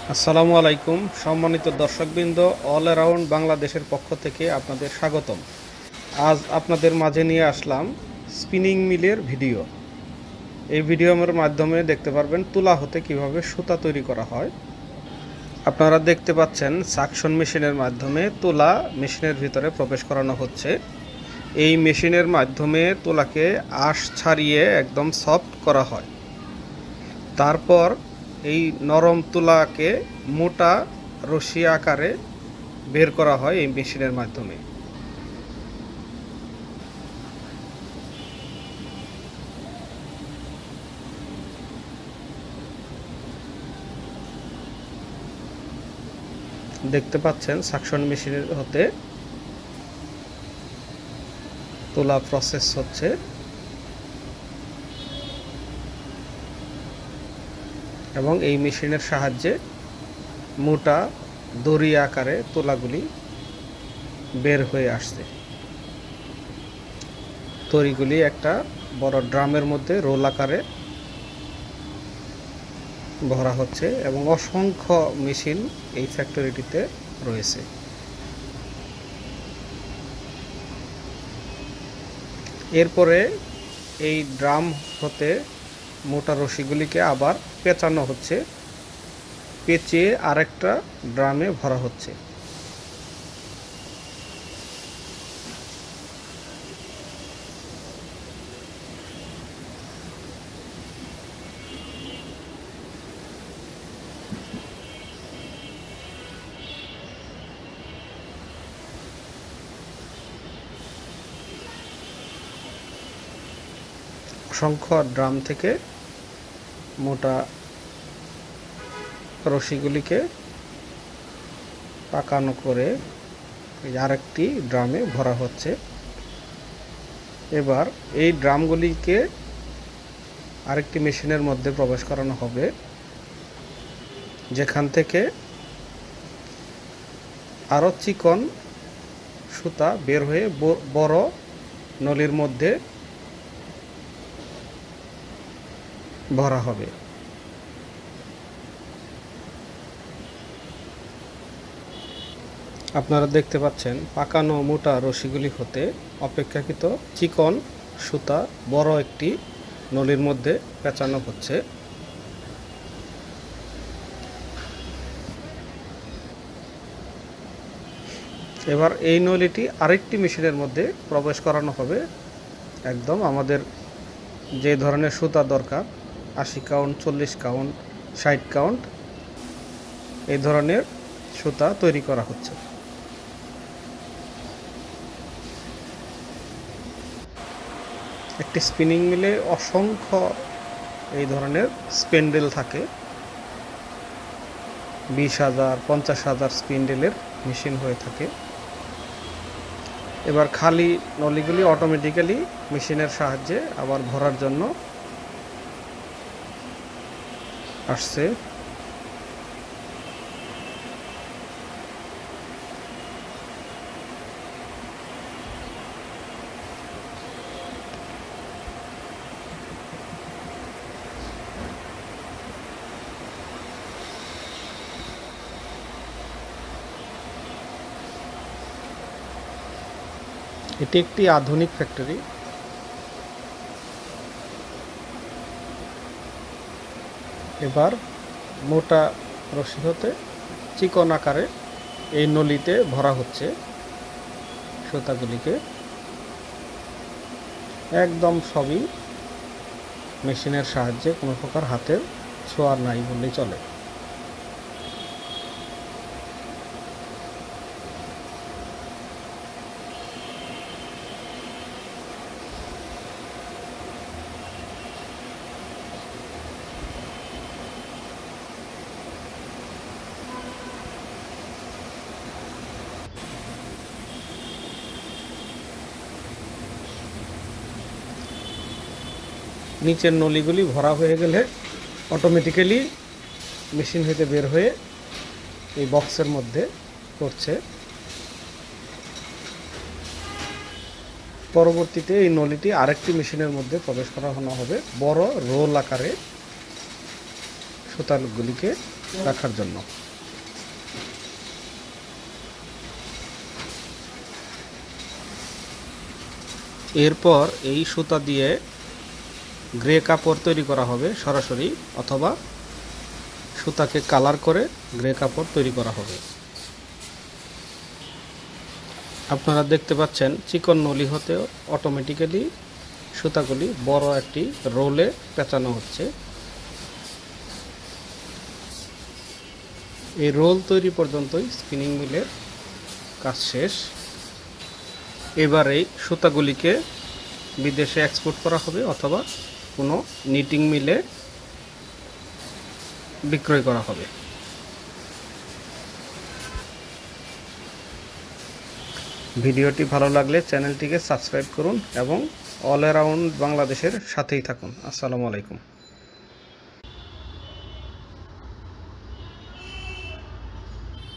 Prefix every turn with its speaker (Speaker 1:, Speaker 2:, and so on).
Speaker 1: আসসালামু আলাইকুম সম্মানিত দর্শকবৃন্দ, অল অ্যারাউন্ড বাংলাদেশের পক্ষ থেকে আপনাদের স্বাগতম। আজ আপনাদের মাঝে নিয়ে আসলাম স্পিনিং মিলের ভিডিও। এই ভিডিওর মাধ্যমে দেখতে পারবেন তুলা হতে কিভাবে সুতা তৈরি করা হয়। আপনারা দেখতে পাচ্ছেন সাকশন মেশিনের মাধ্যমে তুলা মেশিনের ভিতরে প্রবেশ করানো হচ্ছে। এই মেশিনের মাধ্যমে তুলাকে আঁশ ছাড়িয়ে একদম সফট করা হয়। তারপর এই নরম তুলাকে মোটা রশি আকারে বের করা হয় এই মেশিনের মাধ্যমে। দেখতে পাচ্ছেন সাকশন মেশিনের হতে তুলা প্রসেস হচ্ছে এবং এই মেশিনের সাহায্যে মোটা দড়ি আকারে তুলাগুলি বের হয়ে আসছে। দড়িগুলি একটা বড় ড্রামের মধ্যে রোল আকারে ভরা হচ্ছে এবং অসংখ্য মেশিন এই ফ্যাক্টরিটিতে রয়েছে। এরপরে এই ড্রাম হতে মোটা রশিগুলিকে আবার পেঁচানো হচ্ছে, পেঁচিয়ে আরেকটা ড্রামে ভরা হচ্ছে। অসংখ্য ড্রাম থেকে মোটা রশিগুলিকে পাকানো করে আরেকটি ড্রামে ভরা হচ্ছে। এবার এই ড্রামগুলিকে আরেকটি মেশিনের মধ্যে প্রবেশ করানো হবে, যেখান থেকে আরও চিকন সুতা বের হয়ে বড় নলির মধ্যে ভরা হবে। আপনারা দেখতে পাচ্ছেন পাকানো মোটা রশিগুলি হতে অপেক্ষাকৃত চিকন সুতা বড় একটি নলির মধ্যে পেঁচানো হচ্ছে। এবার এই নলিটি আরেকটি মেশিনের মধ্যে প্রবেশ করানো হবে। একদম আমাদের যে ধরনের সুতা দরকার 80 কাউন্ট, 40 কাউন্ট, 60 কাউন্ট এই ধরনের সুতা তৈরি করা হচ্ছে। একটি স্পিনিং মিলে অসংখ্য এই ধরনের স্পেন্ডেল থাকে। 20,000 50,000 স্পিন্ডেলের মেশিন হয়ে থাকে। এবার খালি নলিগুলি অটোমেটিক্যালি মেশিনের সাহায্যে আবার ভরার জন্য আসছে। এটি একটি আধুনিক ফ্যাক্টরি। এবার মোটা রশি হতে চিকন আকারে এই নলিতে ভরা হচ্ছে সুতাগুলিকে। একদম সবই মেশিনের সাহায্যে, কোনো প্রকার হাতের ছোঁয়া নাই বললেই চলে। নিচের নলিগুলি ভরা হয়ে গেলে অটোমেটিক্যালি মেশিন হতে বের হয়ে এই বক্সের মধ্যে পড়ছে। পরবর্তীতে এই নলিটি আরেকটি মেশিনের মধ্যে প্রবেশ করানো হবে, বড় রোল আকারে সুতাগুলিকে রাখার জন্য। এরপর এই সুতা দিয়ে গ্রে কাপড় তৈরি করা হবে সরাসরি, অথবা সুতাকে কালার করে গ্রে কাপড় তৈরি করা হবে। আপনারা দেখতে পাচ্ছেন চিকন নলি হতে অটোমেটিক্যালি সুতাগুলি বড় একটি রোলে পেঁচানো হচ্ছে। এই রোল তৈরি পর্যন্তই স্পিনিং মিলের কাজ শেষ। এবার এই সুতাগুলিকে বিদেশে এক্সপোর্ট করা হবে অথবা কোনো নিটিং মিলে বিক্রয় করা হবে। ভিডিওটি ভালো লাগলে চ্যানেলটিকে সাবস্ক্রাইব করুন এবং অল অ্যারাউন্ড বাংলাদেশের সাথেই থাকুন। আসসালামু আলাইকুম।